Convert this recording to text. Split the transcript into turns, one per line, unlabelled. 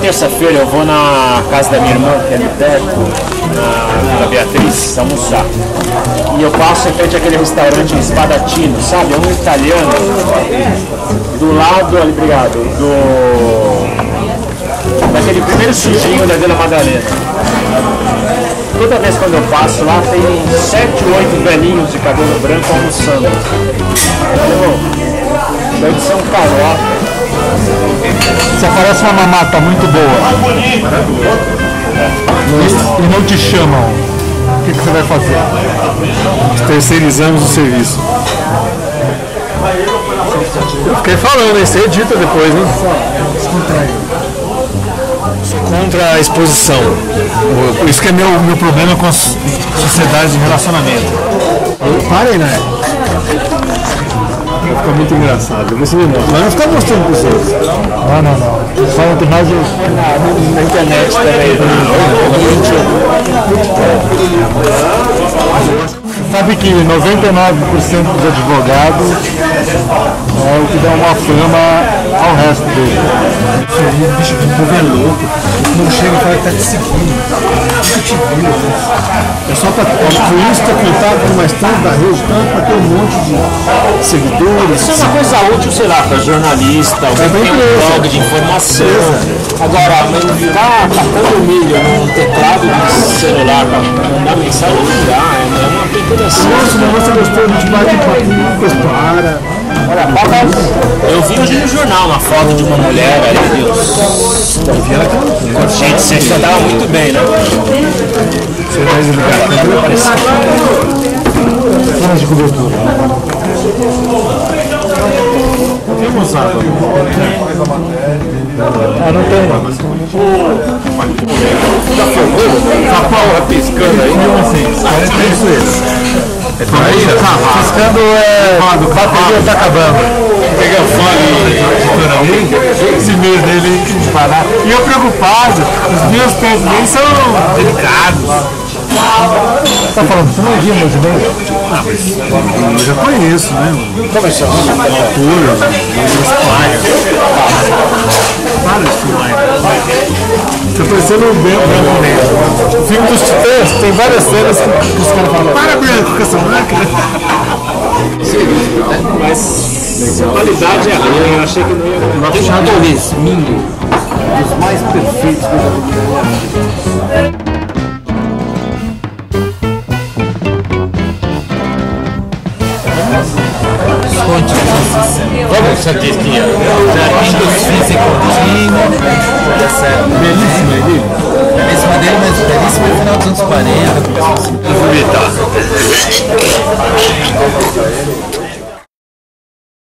terça-feira eu vou na casa da minha irmã, que é ali perto, na Beatriz, almoçar. E eu passo em frente àquele restaurante Espadatino, sabe? É um italiano. Do lado, ali, obrigado, daquele primeiro sujinho da Vila Madalena. Toda vez quando eu passo lá, tem 7, 8 velhinhos de cabelo branco almoçando. Deve ser um carioca.
Você aparece uma mamata muito boa e não te chamam, o que você vai fazer? Terceirizamos o serviço. Eu fiquei falando, hein? Você edita depois, hein? Contra a exposição. Isso que é meu problema com as sociedades de relacionamento. Parem, né? Vai ficar muito engraçado. Mas não ficar mostrando para os outros. Não. Só não tem mais na internet também. Sabe que 99% dos advogados é o que dá uma fama ao resto dele. Isso aí, bicho, o povo é louco. Não chega e fala que tá te seguindo. Nunca te viu. É só para por isso que contato com mais tanto da rede, tanto para ter um monte de seguidores.
Isso é uma coisa útil, sei lá, para jornalista, alguém tem um blog de informação. Agora, ficar catando milho num teclado de celular para mandar mensagem não dá, é uma pequena assim.
Nossa, mas você gostou de bate um papinho, pois para.
Olha, eu vi hoje no jornal uma foto de uma mulher ali, Deus. Gente, você já estava muito bem, né?
Você vai desligar. Vamos de cobertura. Temos água. Não tem.
Já filmou? A Paula piscando aí?
Não, assim. É isso aí. Piscando bateria tá acabando.
Pega fone,
esse mês dele parar. E eu preocupado, os meus pés nem são delicados. Tá falando, você não viu meus e-mails? Ah, mas eu já conheço, né?
começou.
Altura, as plagas. Várias filmagens. Tá parecendo um Branco Negro. O filme dos Titãs tem várias cenas que os caras falam: para, Branco, com essa máquina.
Mas a qualidade é ruim, eu achei que não ia.
Tem atores, Mingo, dos mais perfeitos que eu já vi na minha vida.
Como você disse que ia?
Jardim dos Fins em Coutinho.
Belíssimo, Eli.